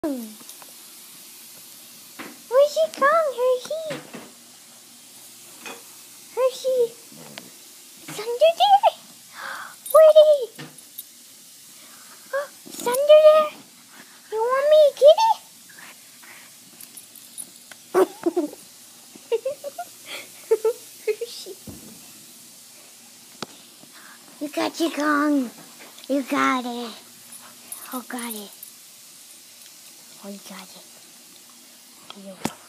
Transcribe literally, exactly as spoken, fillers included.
Where's she gone, Hershey? Hershey? It's under there? Where did he? Oh, it's under there? You want me to get it? Hershey. You got your gong. You got it. Oh, got it. Oh, you got it. You.